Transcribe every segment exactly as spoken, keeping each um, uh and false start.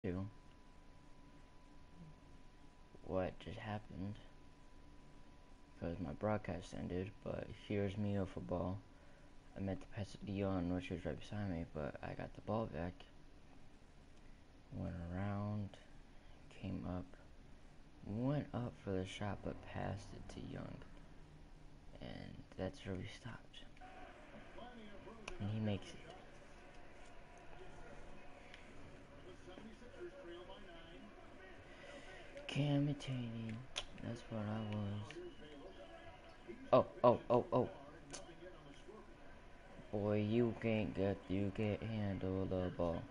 to what just happened because my broadcast ended, but here's me of football. I meant to pass it to Dion, which was right beside me, but I got the ball back. Went around, came up, went up for the shot, but passed it to Young. And that's where we stopped. And he makes it. Camitating. That's what I was. Oh, oh, oh, oh. Boy, you can't get, you can't handle the ball.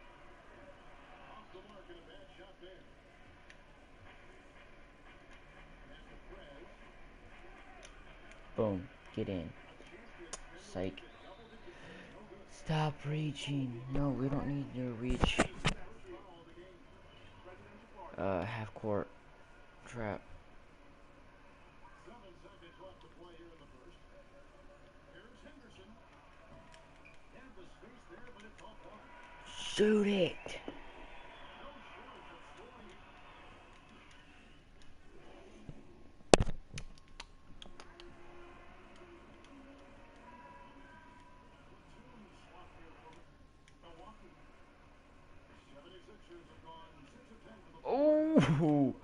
Boom. Get in. Psych. Stop reaching. No, we don't need to reach. Uh, half court trap. Shoot it. Oh.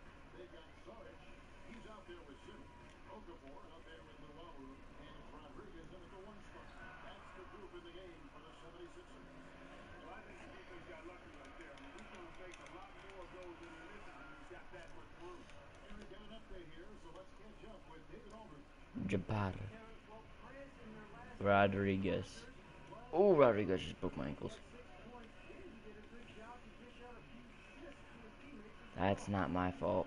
Jabari. Rodriguez. Oh, Rodriguez just broke my ankles. That's not my fault.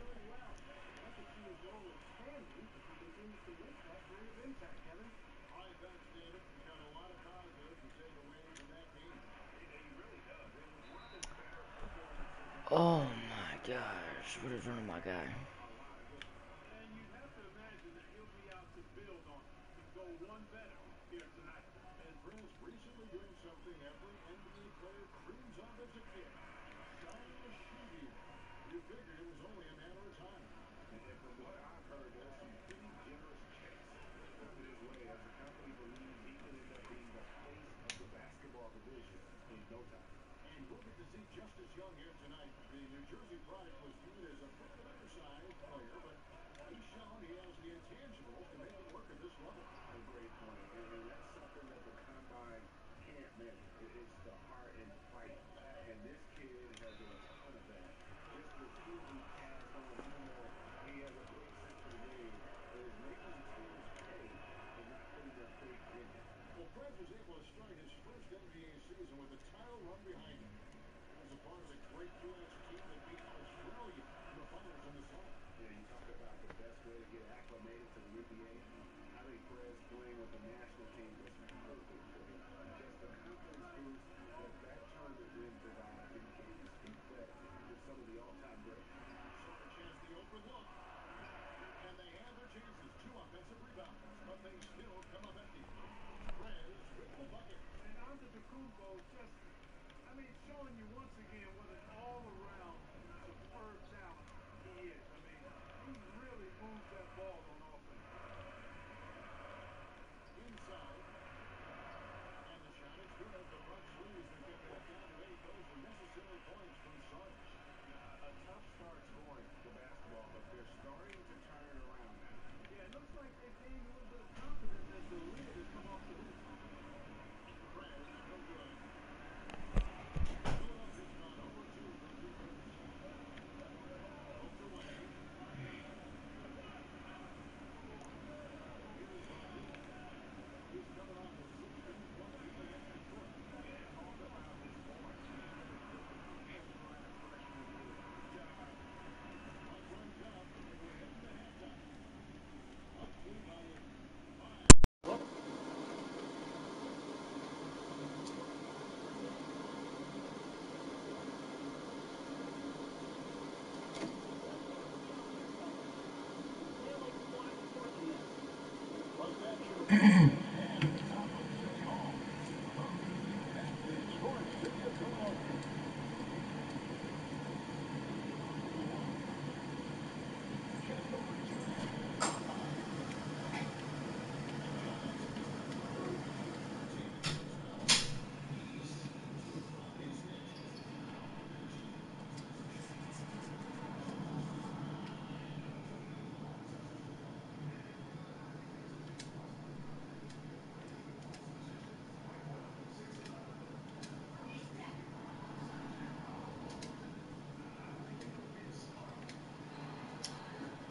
Oh my gosh, what is wrong with my guy?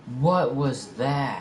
What was that?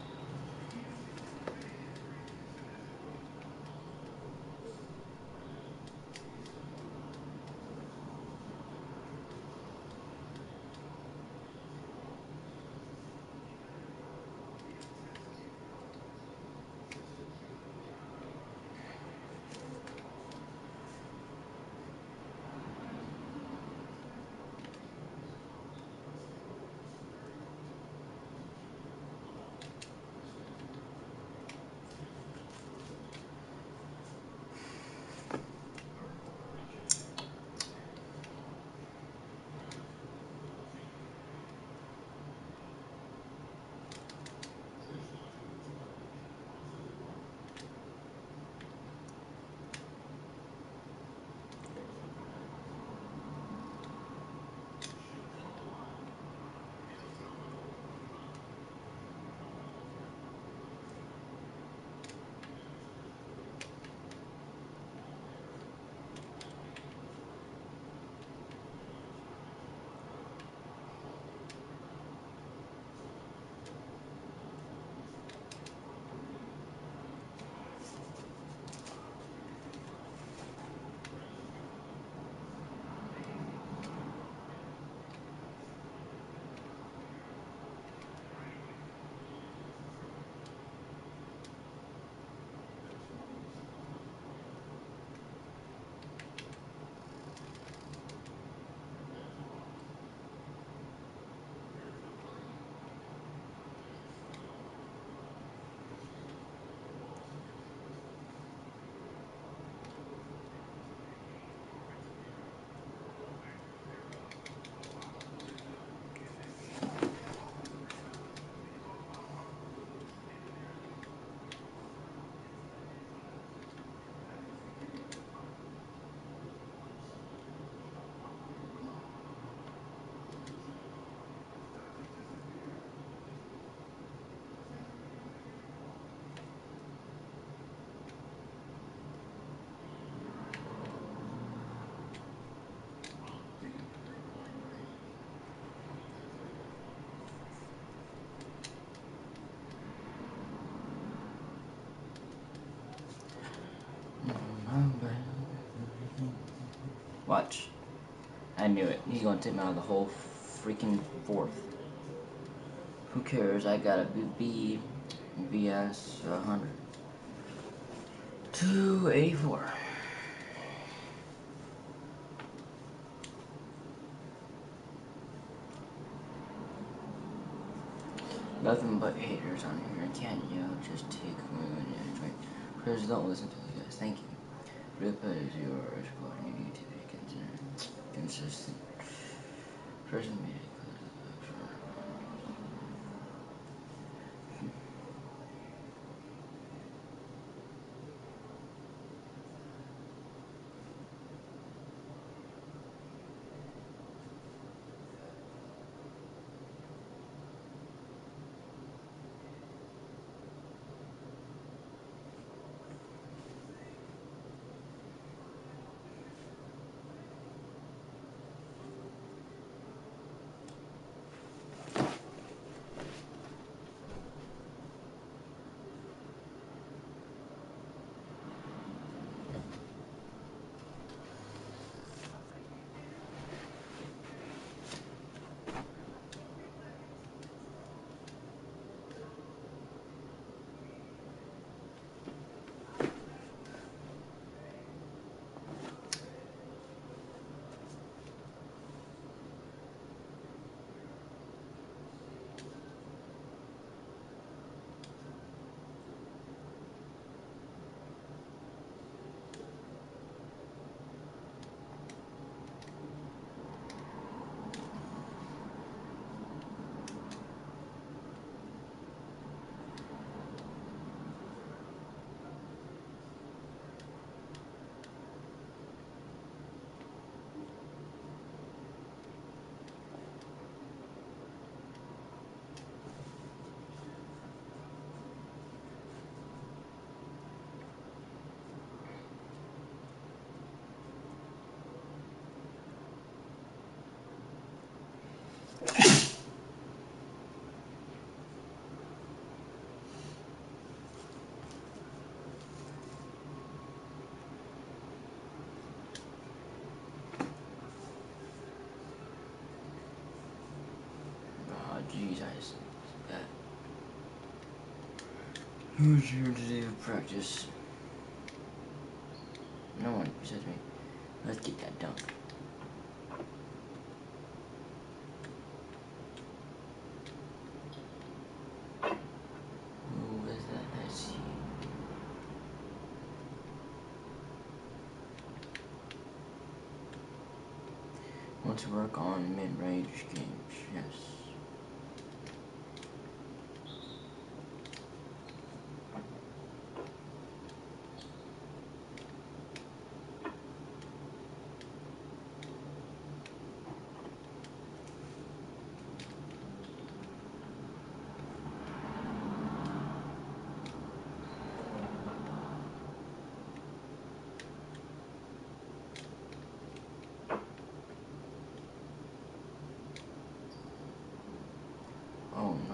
Watch. I knew it. He's gonna take me out of the whole freaking fourth. Who cares? I got a B B S one hundred. two eighty-four. Nothing but haters on here. Can't you just take away when you enjoy? Please don't listen to these guys. Thank you. Rip is yours, but you need to be consistent. Consistent. Person media. Jesus. That. Who's here today to practice? No one besides me. Let's get that dunk. Who is that? I see. Want to work on mid-range games? Yes. Oh no.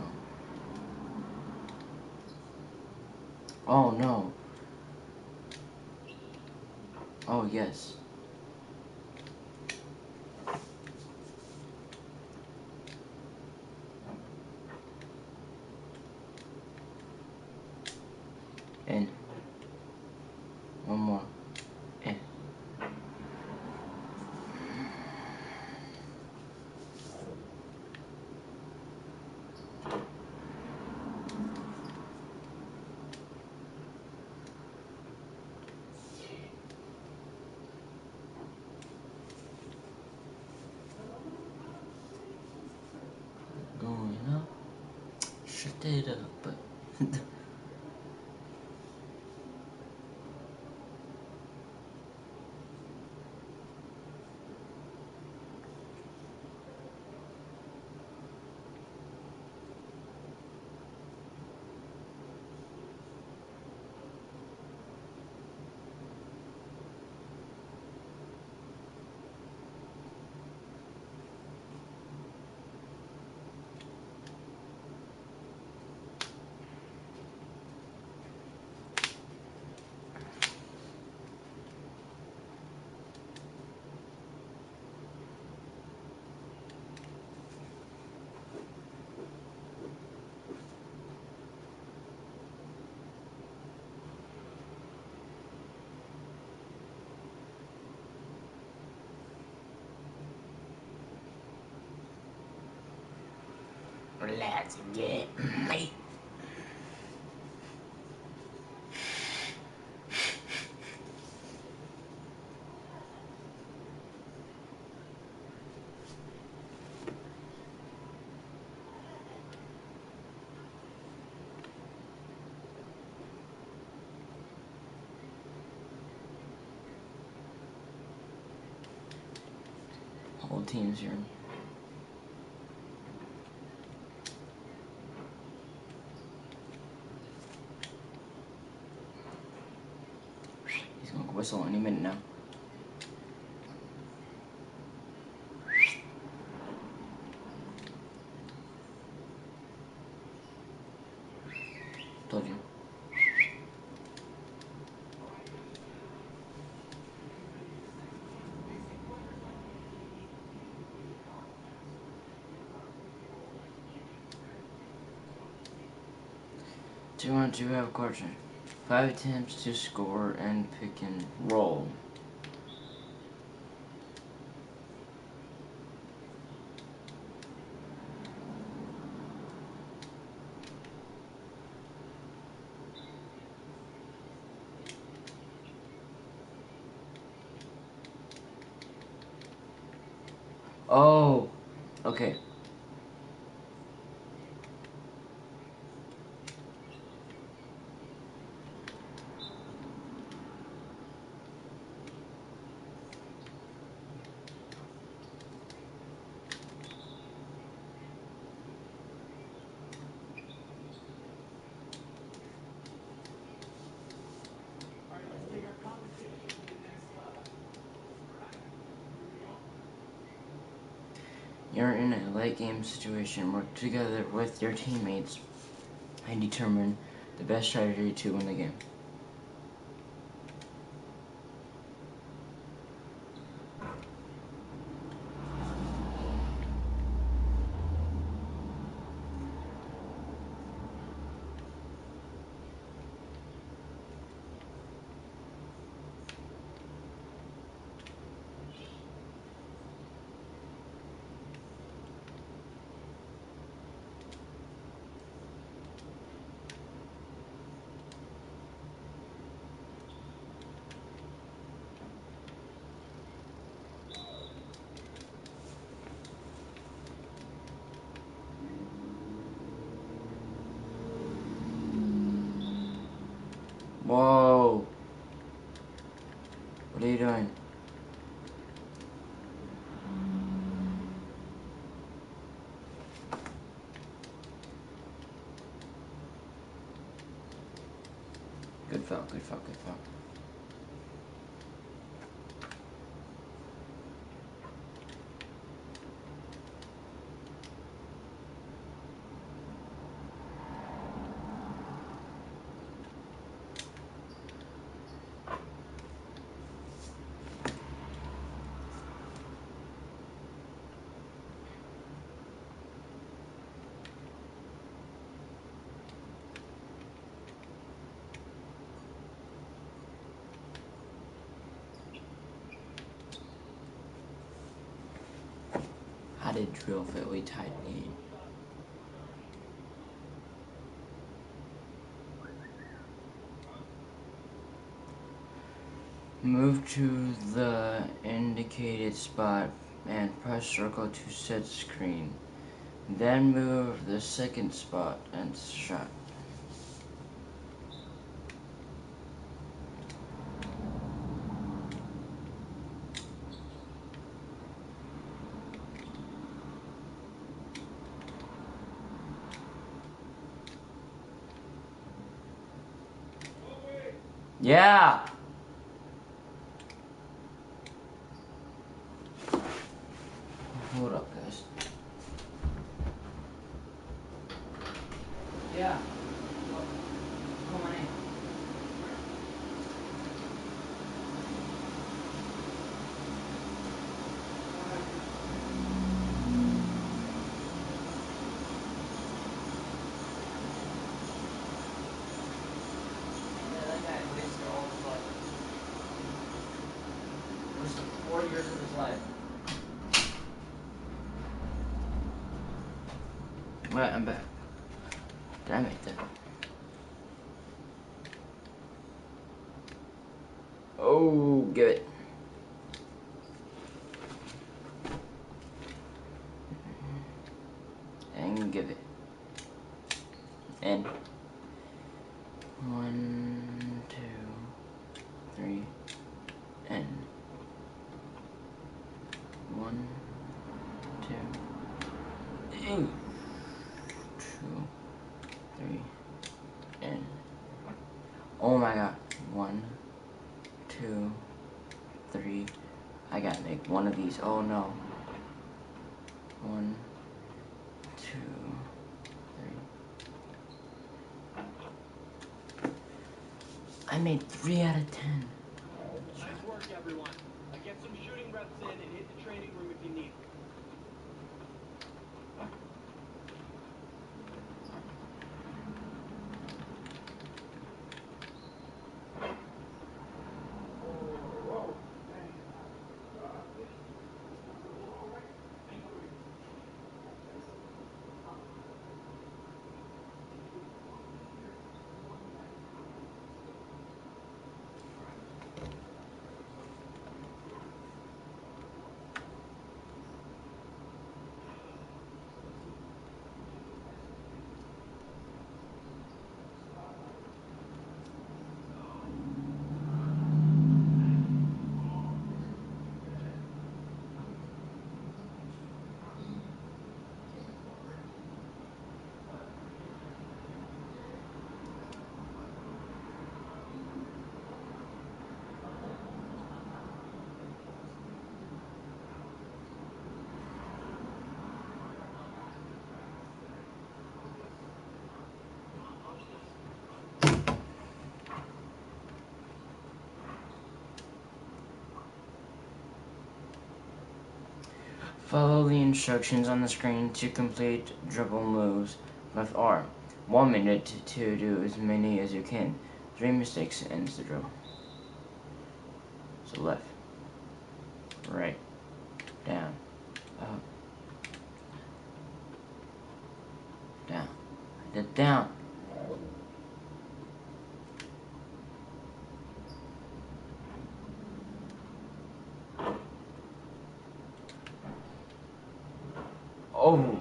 Oh no. Oh yes. In. One more. In. Going up. Shut it up, but let's get me. Whole team's here. He's gonna whistle any minute now. Told you. Two on two have a question. Five attempts to score and pick and roll. Oh, okay. You're in a late game situation. Work together with your teammates and determine the best strategy to win the game. foul, good foul, good foul. How did drill fit? We tied eight. Move to the indicated spot and press circle to set screen. Then move the second spot and shot. Yeah! Hold up, guys. Yeah. Come on in. Yeah, that guy wasted all his life. Wasted four years of his life. Alright, I'm back. Did I make that? Oh, give it. And give it. And one, two, three, and one, two, and two, three, and oh my god, one, two, three. I gotta make one of these. Oh no. One, two, three. I made three out of ten. Nice work, everyone. Uh, get some shooting reps in and hit the training room if you need. Follow the instructions on the screen to complete dribble moves with R. One minute to do as many as you can. Three mistakes ends the drill. So left, right, down, up, down. I did down. Oh.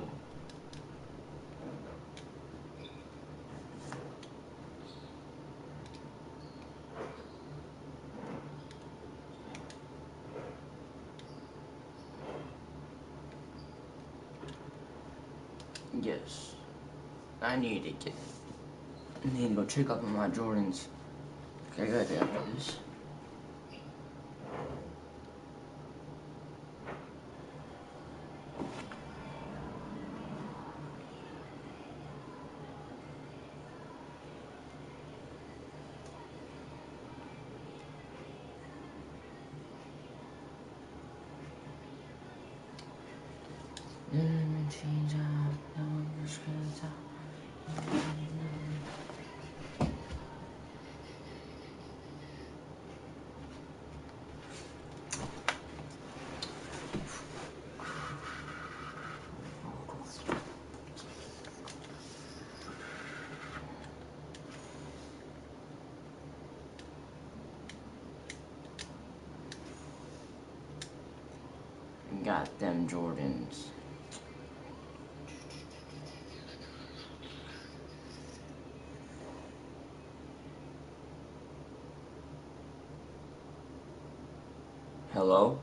Yes. I need to get. I need to go check up on my Jordans. Okay, good after this. Got them Jordans. Hello?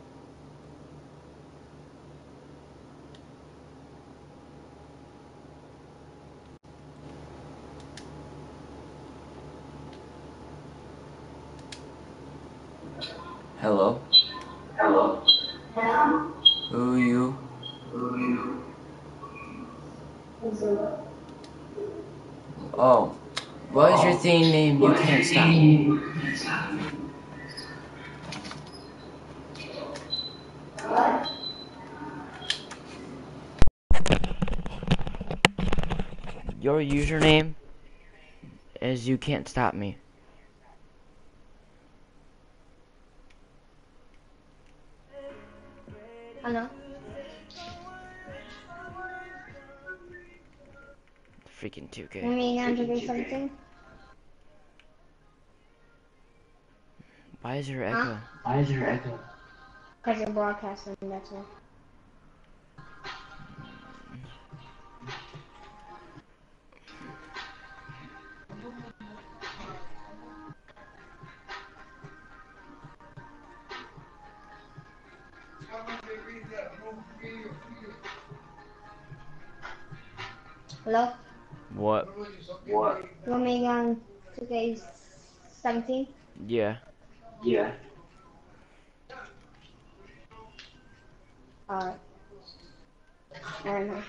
Hello? Hello. Who are you? Oh. What is your thing name? You can't stop me. Your username is you can't stop me. Hello. Freaking two K. Let me again to do something. Why is there Huh? echo? Why is there echo? Because you're broadcasting, that's why. Hello? What? What? You want me on two K seventeen? Yeah. Yeah. Alright. I don't know.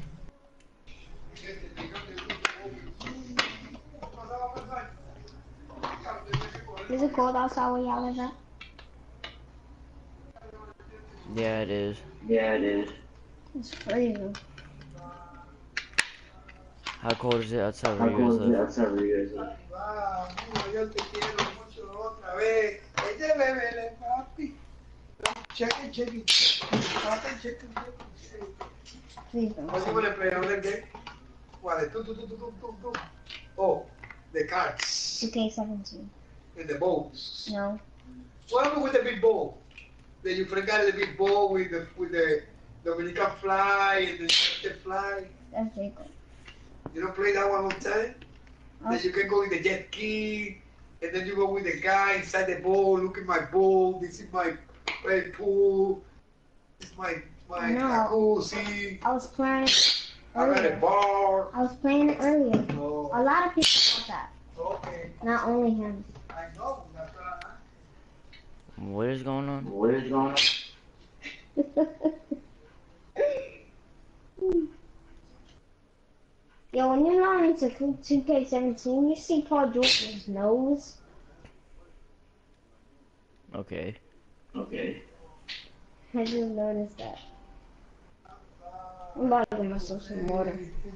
Is it cold outside where y'all live at? Yeah, it is. Yeah, it is. It's freezing. How cold is it outside where How you guys cold is live? it outside where you guys live? Check it, check it. Check it, check it. What do you want to play another game? What? Do, do, do, do, do, do, do. Oh, the cards. two K seventeen. And the balls. No. What happened with the big ball? Then you forgot the big ball with the with the Dominican fly and the the fly. That's Jacob. You don't play that one all the time? Oh. Then you can go with the jet ski, and then you go with the guy inside the bowl. Look at my bowl. This is my play pool. This is my my jacuzzi. I was playing I got a earlier. bar. I was playing it earlier. Oh, A lot of people thought that. okay. Not only him. I know. That's what I What is going on? What is going on? Yo, when you're not into two K seventeen, you see Paul George's nose. Okay. Okay. I just noticed that. I'm about to get myself some water.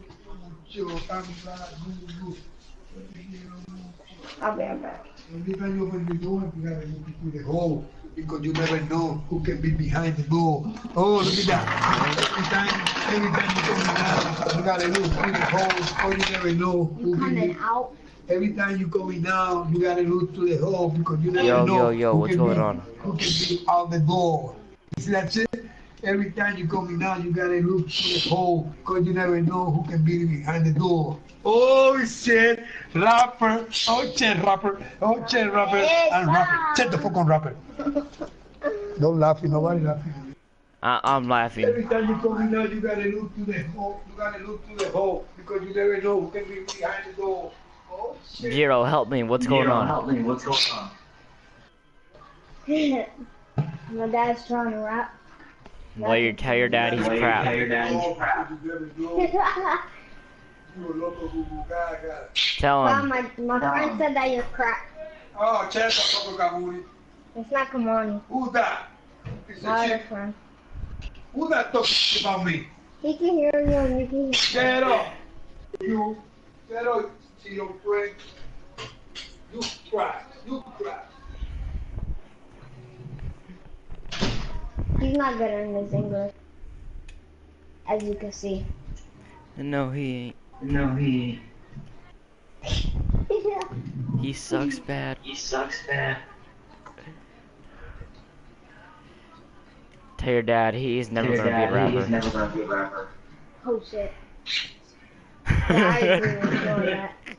I'll be right back. Every time you open the door, you gotta look into the hole because you never know who can be behind the door. Oh, look at that! Every time, every time you come out, you gotta look through the hole, or you never know who You can coming be. out? Every time you coming down, you gotta look to the hole because you never Yo, know yo, yo, who what's can going be, on? who can be out the door. You see that shit? Every time you coming out, you gotta look to the hole because you never know who can be behind the door. Oh shit, rapper, oh shit, rapper, oh shit, rapper, and rapper. Shut the fuck on, rapper. Don't laugh, nobody laughing. I I'm laughing. Every time you coming out, you gotta look to the hole. You gotta look to the hole because you never know who can be behind the door. Zero, help me. What's going Zero, on? help me. What's going on? My dad's trying to rap. Well, you tell your dad he's Why you crap. tell your dad he's crap? Tell Well, him. my, my friend said that you're crap. Oh, check out Kamuni. It's not Kamani. Who's that? It's My a other chick. friend. Who's that talking about me? He can hear you and you can hear Shut up. You. Shut up, Tito friend. You cry. You cry. He's not good in his English. As you can see. No, he ain't. No, he He sucks bad. he sucks bad. Tell your dad he's never Tell your gonna be a dad he's rapper. never gonna be a rapper. Oh shit. Yeah, I agree with you on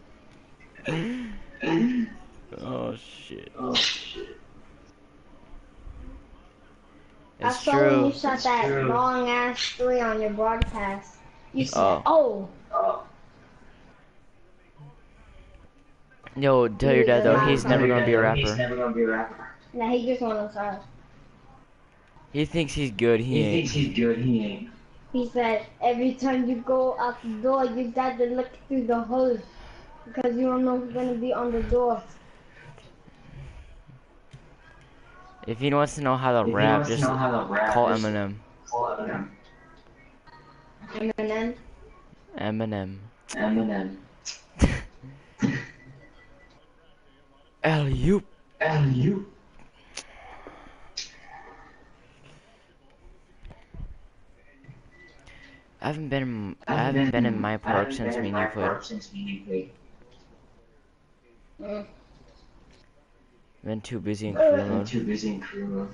that. Oh shit. Oh shit. I It's saw when true. you shot that true. long ass three on your broadcast. You said, Oh. oh. Oh. Yo, tell your dad though he's Tell never Tell gonna your be a dad, He's rapper. never gonna be a rapper. Nah, he just wanna start. He thinks he's good. He He ain't. thinks he's good. He ain't. He said, every time you go out the door, you got to look through the hole. Because you don't know who's gonna be on the door. If he wants to know how to If he rap, wants to just know how to rap, call just Eminem. Call Eminem. Eminem. Eminem. Eminem. Alley-oop. And you. I haven't been. In, I haven't been in my park since me and you played. Since me and you played. Mm. Been too busy in career I'm mode. too busy in career mode.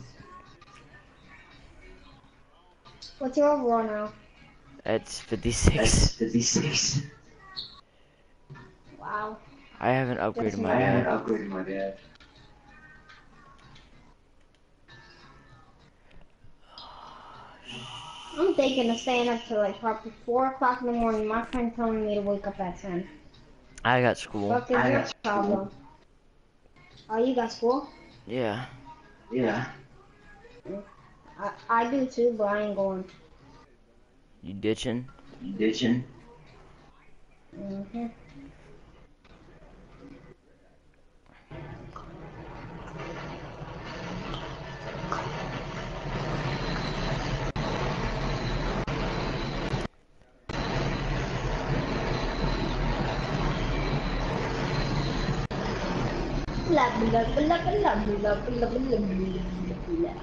What's your overall now? It's fifty-six. That's fifty-six. Wow. I haven't upgraded my I haven't bad. upgraded my dad. I'm thinking of staying up till like probably four o'clock in the morning. My friend telling me to wake up at ten. I got school. What is I your got school. problem? Oh, you got school? Yeah. Yeah. I, I do too, but I ain't going. You ditching? You ditching? Mm-hmm. Blah, blah, blah, blah, blah, blah, blah, blah, blah, blah.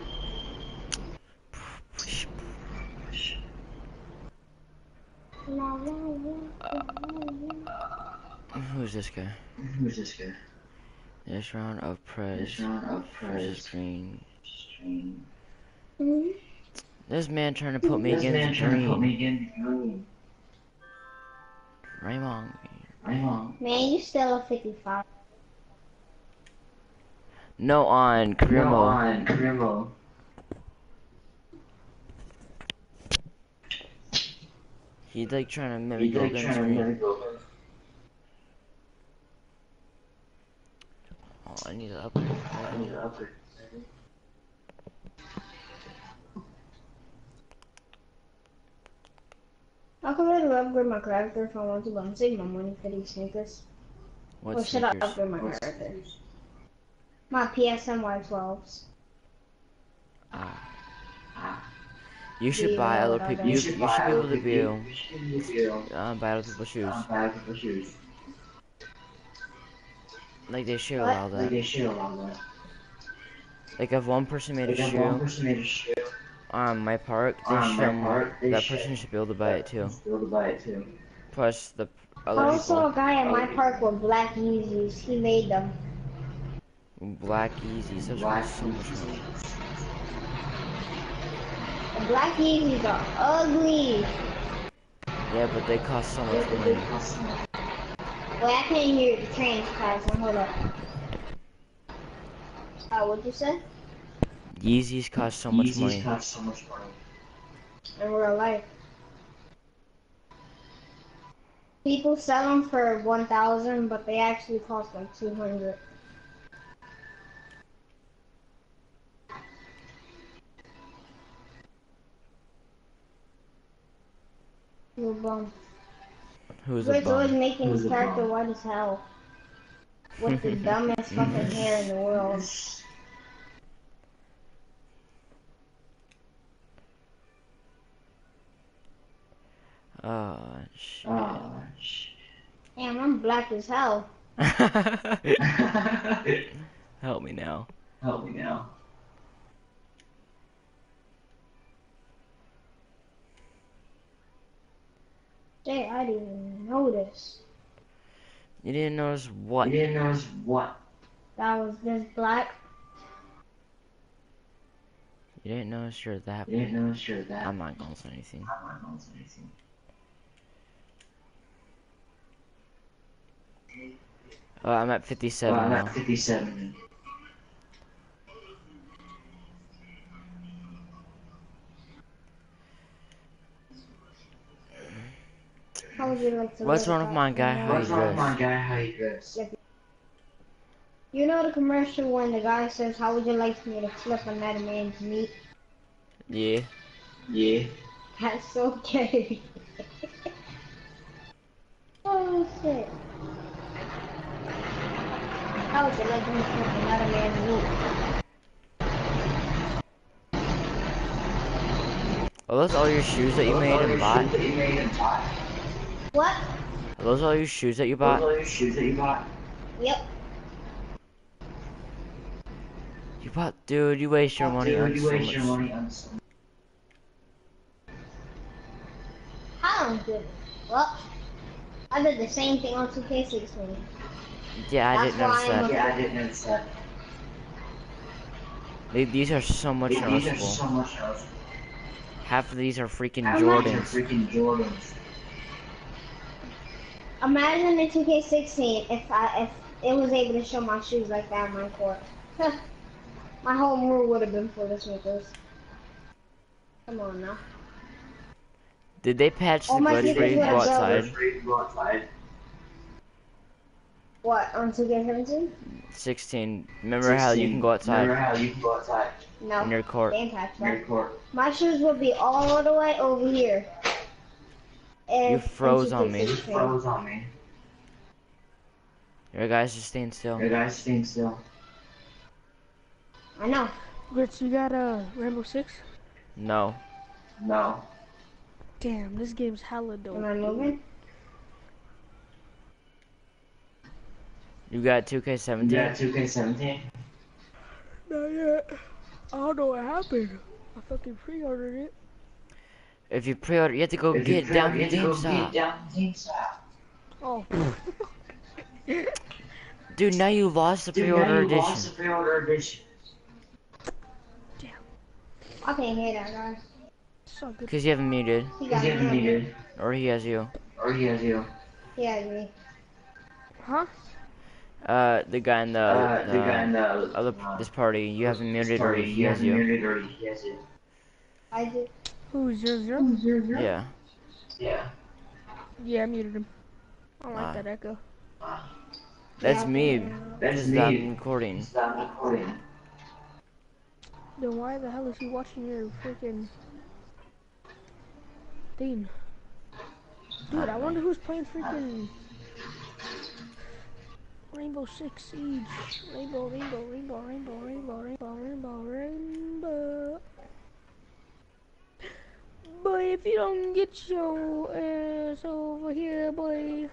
Who's this guy? Who's this guy? This round of press This round of versus press. green. Stream. Mhm. This man trying to put me This man against trying to put me green. against green. Raymond. I'm on. Man, you still a fifty-five. No, on career No, mode. on career mode. He's like trying to mimic He's go like against trying to green. mimic over. Oh, I need to upgrade. I need to upgrade. I could really upgrade my character if I want to, but I'm saving my money for these sneakers. What Or should I sneakers? upgrade my character? My P S N Y twelves. Ah. Ah. You should Do you buy know other what people. I You, do? you should be buy able other to be people- able you should be able to um, buy other people's shoes. buy other people's shoes. Like they should What? allow Like that. they should allow that. Like if one person made a Like if one shoe person made a shoe on my park, they on should my part, they that should person should be able to buy it too. be able to buy it too. Plus the I other also saw a people. guy at my park with black Yeezys. He made them. Black Yeezys. Those Black are so much money. The black Yeezys are ugly. Yeah, but they cost so much money. Wait, I can't hear the train passing. Hold up. Uh, what'd you say? Yeezys cost so much Yeezys money. cost so much money. In real life. People sell them for one thousand, but they actually cost like two hundred. You're a bum. Who's a Rick's always bum? making Who's his a character bum? white as hell. With the dumbest fucking hair in the world. Oh shit. Oh, shit. Damn, I'm black as hell. Help me now. Help me now. Jay, I didn't even notice. You didn't notice what? You didn't notice what? That was this black. You didn't notice you're that. You didn't notice you're that. I'm not gonna say anything. I'm not gonna say anything. Oh, I'm at fifty-seven Well, I'm now. at fifty-seven. How would you like to What's live wrong with my guy? How he What's wrong with my dressed? guy? How he dressed? You know the commercial when the guy says, how would you like me to flip another man's meat? Yeah. Yeah. That's so gay. Oh shit. How would you like me to flip another man's meat? Are those all your shoes that you Those made all and your bought? shoes that you made and bought? What? Are those all your shoes that you Those bought? all your shoes that you bought? Yep. You bought, dude. You waste your Oh, money dude, on you so waste much. your money on some. How don't do Well, I did the same thing on two K sixteen. Yeah, I That's didn't notice why I'm that. Yeah, I didn't notice that. They- These are so much These are noticeable. so much noticeable. Half of these are freaking How much are Jordans. freaking Jordans? Imagine in two K sixteen if I if it was able to show my shoes like that in my court. My whole room would have been full of sneakers. Come on now. Did they patch the All my glitch where sneakers you would can go have outside? Free to go outside. What, on two K seventeen? sixteen. Remember how you can go outside Remember how you can go outside No. in your court? They ain't touch in your that. court? My shoes would be all the way over here. You If- froze in on me. You two K sixteen. froze on me. Your guys just staying still. Your guys staying still. I know. Grits, you got a uh, Rainbow Six? No. No. Damn, this game's hella dope. Am I moving? You got two K You seventeen? got two K seventeen? Not yet. I don't know what happened. I fucking pre-ordered it. If you pre-order, you have to go If you get pre- down you to have to go GameStop. get down to GameStop. Oh. Dude, now you lost the Dude, now pre-order you edition. lost the pre-order edition. I can't hear that, guys. So good. Because you haven't muted. He He's got me. getting muted. Or he has you. Or he has you. He has me. Huh? Uh, the guy in the, Uh, the, the guy in the other, uh, this party, you haven't muted or party, he you has haven't you. muted or he has you. I did. Who, zero zero? Yeah. Yeah. Yeah, I muted him. I don't like Ah. that echo. That's Yeah, me. That's Because I'm me. recording. Stop recording. Then why the hell is he watching your freaking thing? Dude, I wonder who's playing freaking Rainbow Six Siege. Rainbow, rainbow, rainbow, rainbow, rainbow, rainbow, rainbow, rainbow. Boy, if you don't get your ass over here, boy.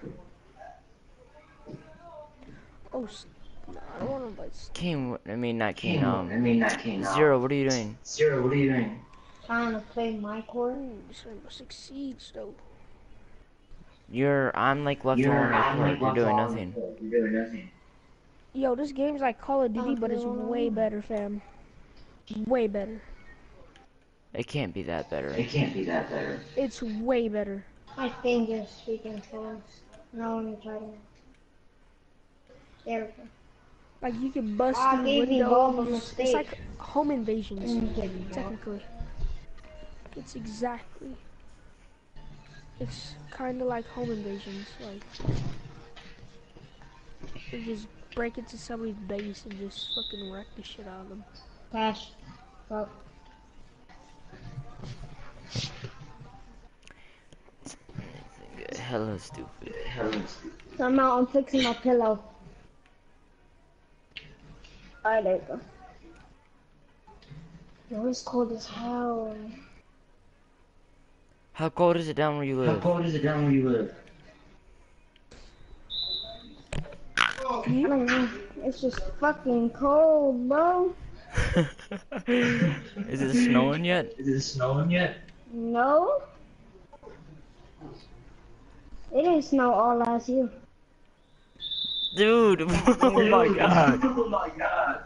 Oh, s- no, I don't want to bite. King, I mean, not King, King, um, I mean not King. um, Zero, what are you doing? Zero, what are you doing? Trying to play my court. Ooh, this Rainbow Six Siege, though. You're, I'm like left You're, on your I'm court, like you're left doing on nothing. the court, You're doing nothing. Yo, this game's like Call of Duty, but it's way better, fam. Way better. It can't be that better. It can't be that better. It's way better. My finger's speaking close. No, let me try to. There we go. Like, you can bust I through gave you all the windows. It's mistakes. like home invasions, Mm, good. technically. It's exactly. It's kind of like home invasions. Like, you just break into somebody's base and just fucking wreck the shit out of them. Cash. Fuck. Hella stupid. So I'm out. I'm fixing my pillow. Alright, there you go. Yo, it's cold as hell. How cold is it down where you How live? cold is it down where you live? I don't know. It's just fucking cold, bro. Is it snowing yet? Is it snowing yet? No. It didn't snow all last year. Dude, oh my god. Oh my god.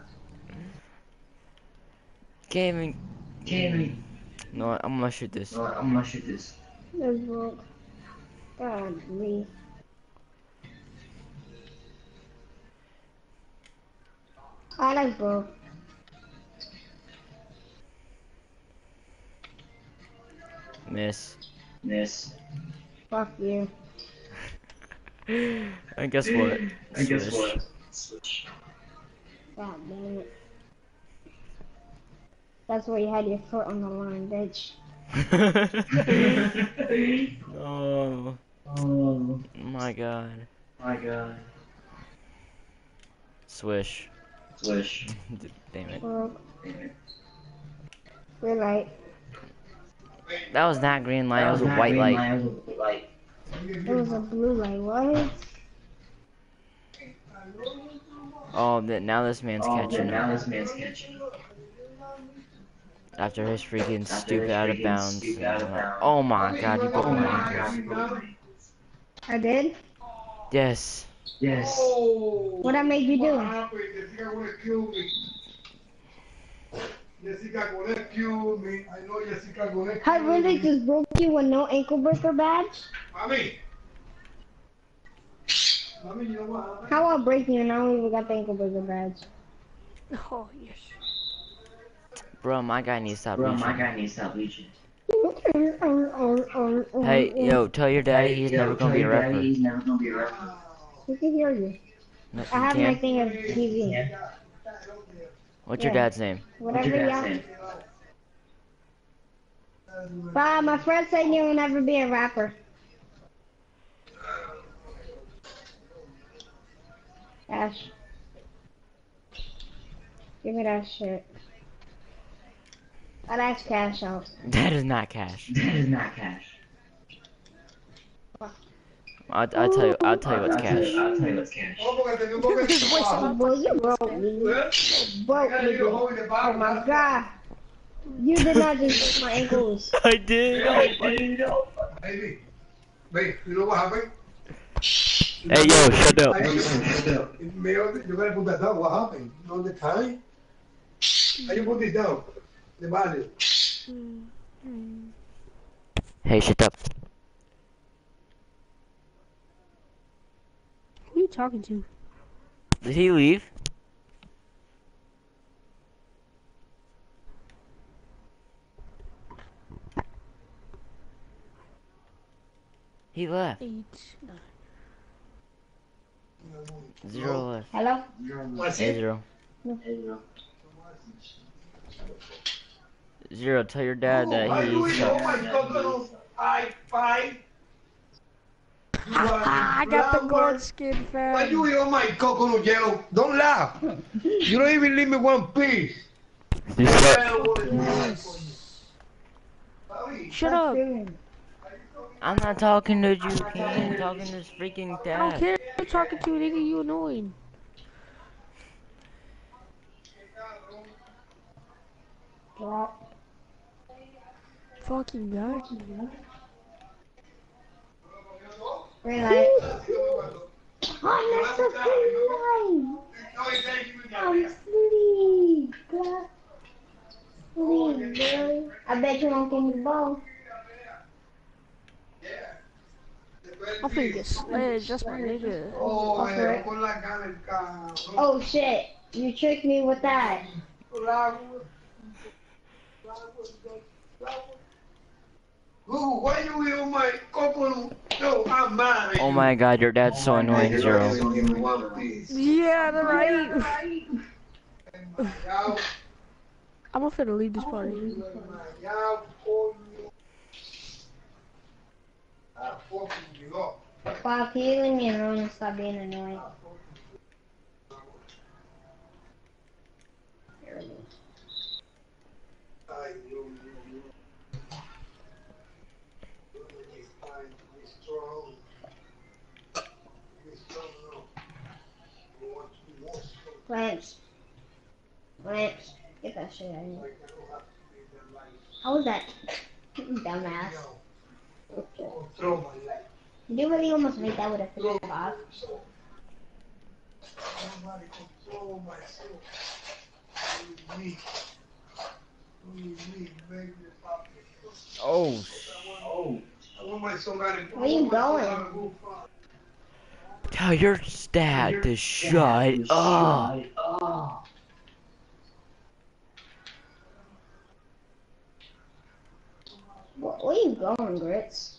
Gaming. Gaming. No, I'm gonna shoot this. No, I'm gonna shoot this. There's broke. God, me. I like broke. Miss. Miss. Fuck you. And guess what? And guess Swish. what? Switch. God damn it. That's where you had your foot on the line, bitch. Oh Oh my god. my god. Swish. Swish. Damn it. Broke. Damn it. Red light. That was not green light, it was a not white green light. It was a white light. It was a blue light. What? Oh, th- now this man's Oh, catching now him. this man's catching. After his freaking After stupid his out of freaking bounds. stupid out of bounds. Oh my god, you broke Oh my my god, ankles. you broke my I did? Yes. Yes. What I made you do? Jessica wanna kill me. Jessica gonna kill me. I know Jessica gonna kill I really me. just broke you with no ankle breaker badge? Mami. Mami, you know what? How I'll break you and I don't even got the ankle breaker badge? Oh, yes. Bro, my guy needs to stop Bro, my reaching. guy needs to stop reaching. Hey, yo, tell your daddy Hey, he's yo, never gonna tell be a your daddy rapper. He's never gonna be a rapper. We can hear you. No, I have you my can't. thing of T V. Yeah. What's your Yeah. dad's name? What's Whatever your y'all. dad's name? But my friend said you'll never be a rapper. Ash. Give me that shit. I'd ask Cash out. That is not cash. That is not cash. I'll, I'll tell you. I'll tell you what's I'll tell cash. you, I'll tell you what's cash. Oh, porque tenía un poco de trabajo. Boy, you broke me. Broke me. Oh my god. You did not just break my ankles. I did. Baby, babe, you know what happened? Hey, yo, shut up. I Mail, you gotta put that down. What happened? You know the time? How you put this down? The value. Hey, shut up. Who are you talking to? Did he leave? He left. Eight, nine. Zero left. Hello? What's Hey, it? zero. Zero. Tell your dad that Why you he eat all sucks. my coconuts? I five. I got the gold skin, Why fam. you eat all my coconut yellow? Don't laugh. You don't even leave me one piece. You suck. Yes. Shut up. I'm not talking to you, King. I'm talking to his freaking I don't dad. care. I'm talking to you, nigga. You annoying. Fucking guy. Green light. Oh, that's a green light. I'm sleep. Sleep, girl. I bet you won't give me the ball. I'm finna get sledged. That's my nigga. Oh, Off it. con la cara el cabrón. Oh shit. You tricked me with that. Google, why you eat on my coconut? No, I'm mad at Oh you. my god, your dad's so annoying, You're Zero. only give me one piece. Yeah, they're right. Y'all, I'm gonna finna leave this party. y'all, call you. I fucking you up. Bob, can you leave me alone and stop being annoying? I you, you, you. You're fine, you're strong. You're strong now. You want to be more strong. Lance. Lance. Get that shit out of here. Like, I don't have to be that life. How was that? Dumbass. Yo, control my life. You really almost made that with a three, Bob. Nobody control my soul. Only me. Only me, baby, papa. Oh, Oh. I want my son to Where you going? tell your dad to shut up. Where, where you going, Grits?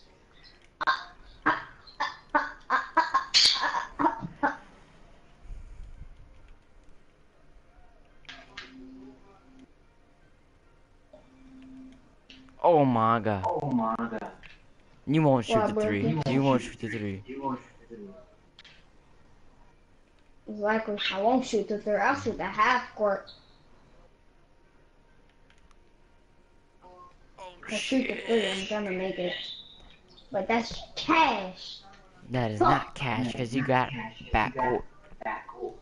Oh my god. Oh my god. You won't shoot What, the bro? three. You won't shoot the three. You want to do Exactly. I won't shoot the third. I'll shoot the half court. I'll shoot the three. I'm gonna make it. But that's cash. That is not cash because you got backcourt. that cool.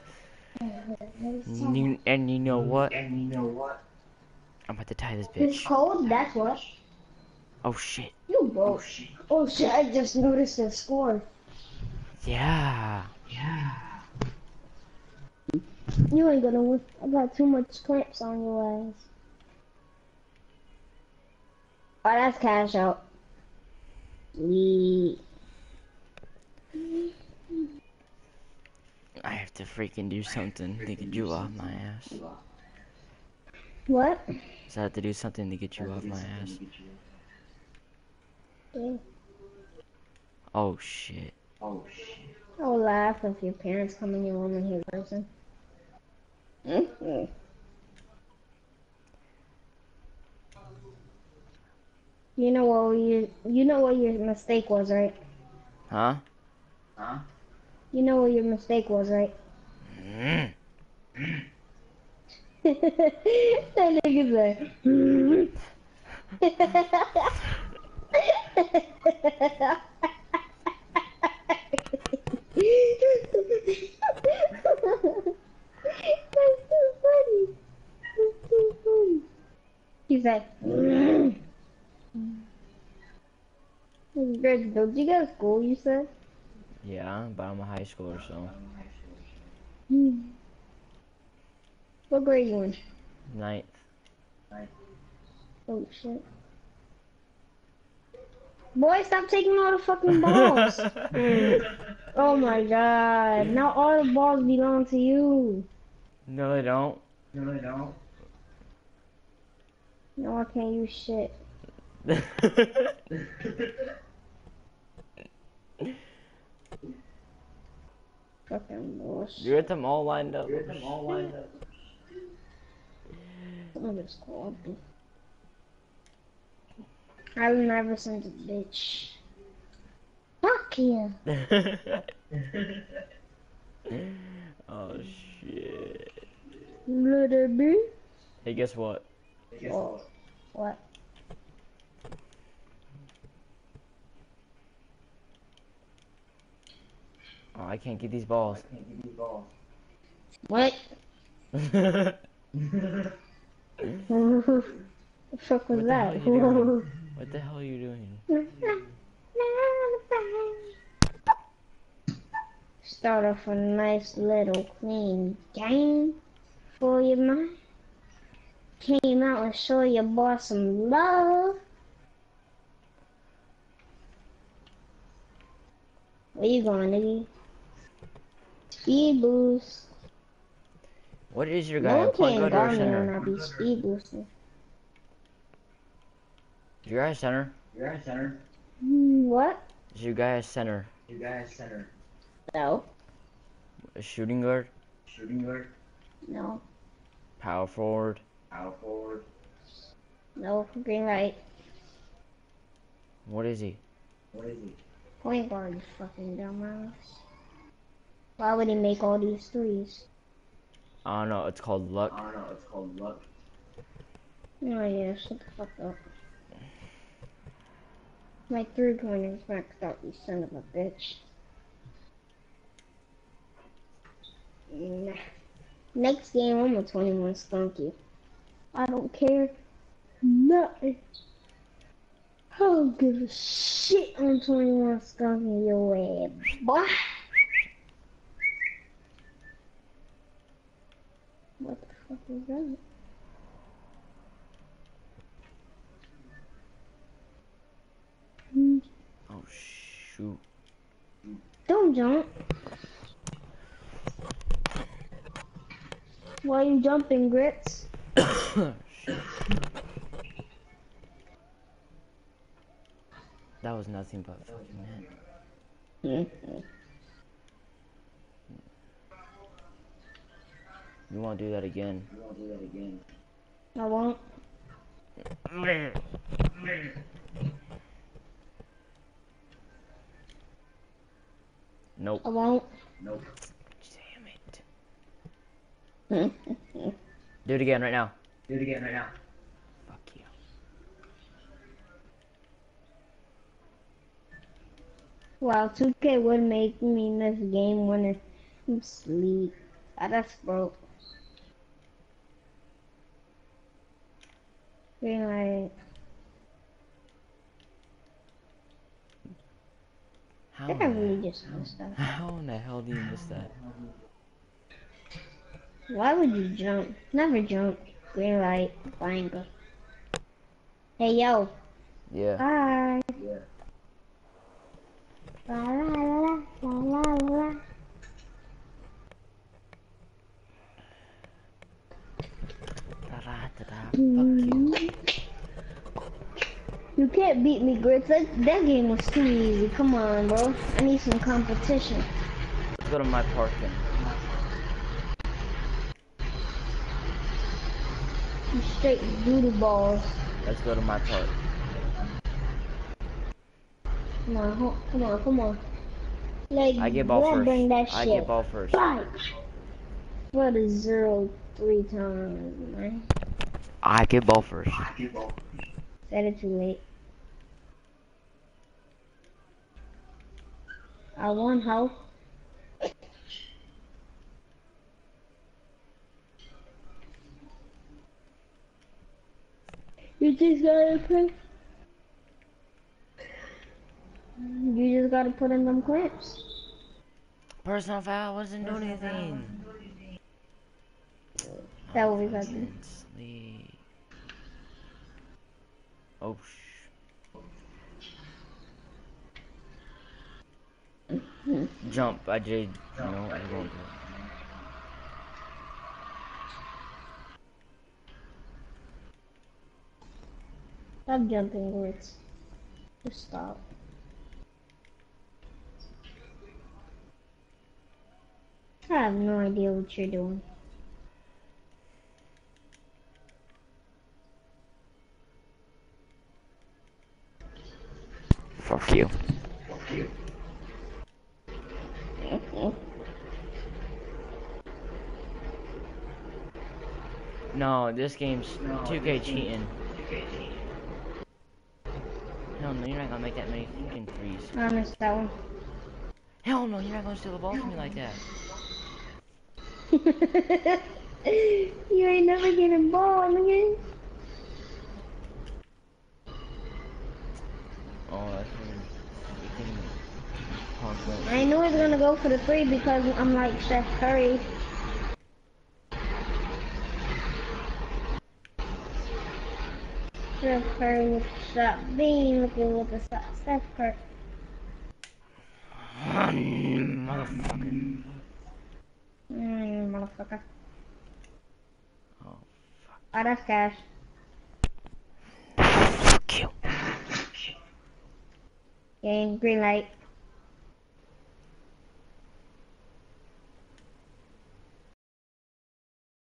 And you, and you know what? And you know what? I'm about to tie this It's bitch. cold. That's what. Oh shit. You broke. Oh shit! I just noticed the score. Yeah. Yeah. You ain't gonna win. I got too much clamps on your ass. Oh, that's cash out. Sweet. I have to freaking do something to get you off my ass. What? So I have to do something to get you off my ass. Yeah. Oh shit. Oh shit. I'll laugh if your parents come in your room and hear person. Mm-hmm. You know what you you know what your mistake was, right? Huh? Huh? You know what your mistake was, right? Mm. That nigga's like, hmm. That's so funny. That's so funny. He's like, hmm. Greg, don't you go to school, you said? Yeah, but I'm a high schooler, so. Hmm. What grade you in? Ninth. Oh shit. Boy, stop taking all the fucking balls. Oh my god. Now all the balls belong to you. No, they don't. No, I don't. No, I can't use shit. Fucking bullshit. You got them all lined up. Get them all lined up. I'm just copy. I will never send a bitch. Fuck you. Oh shit. Little bit. Hey, guess what? Oh, what? Oh, I can't get these balls. Can't give you balls. What? What The fuck was the hell that? are you doing? What the hell are you doing? Start off a nice little clean game for you, man. Came out and show your boss some love. Where you going, nigga? Speed boost. What is your No guy? A one point can't guard or a guard me when center? I be speed boosting. Your guy a center? You guys center. Hmm, what? Is your guy a center? You guys center. No. A shooting guard? Shooting guard. No. Power forward? Power forward. No. Green light. What is he? What is he? Point guard, you fucking dumbass. Why would he make all these threes? I don't know, it's called luck. I don't know. It's called luck. Oh yeah, shut the fuck up. My three pointers maxed out, you son of a bitch. Nah. Next game, I'm a twenty-one skunky. I don't care. Nothing. I don't give a shit on twenty-one skunky your ass, boy. What the fuck is that? Oh shoot. Don't jump. Why you jumping, Grits? That was nothing but fucking net. You won't do that again. You won't do that again. I won't. Nope. I won't. Nope. Damn it. Do it again right now. Do it again right now. Fuck you. Wow, two K would make me miss game winner. You sleep. Ah, that's broke. Green light. How I think I in the- really just missed that. How in the hell do you miss that? Why would you jump? Never jump. Green light. Banger. Hey yo. Yeah. Bye. Yeah. La la la la la la. Da-da-da-da. Fuck you. You can't beat me, Grits. That, that game was too easy. Come on, bro. I need some competition. Let's go to my park then. You straight doodle balls. Let's go to my park. Come on, ho- come on, come on. Like, I get ball don't first. bring that I shit. get ball first. Fight. What a zero three times, man. I get ball first. Said it too late. I won, how? You just gotta put. You just gotta put in them clamps. Personal foul wasn't doing anything. That what we got to do. Sleep. Oh sh. Jump. I did. No, I won't. Stop jumping, Grits. Just stop. I have no idea what you're doing. Fuck you. No, this game's two K cheating. Hell no, you're not gonna make that many fucking threes. I missed that one. Hell no, you're not gonna steal the ball from me like that. You ain't never getting ball in the game. Oh, that's freaking punk went. I knew he was gonna go for the three because I'm like Steph Curry. Steph Curry with the shot. Bean looking with the shot. Steph Curry. Motherfucker. Mm, motherfucker. Oh, Ah, that's cash. fuck you. Okay, green light.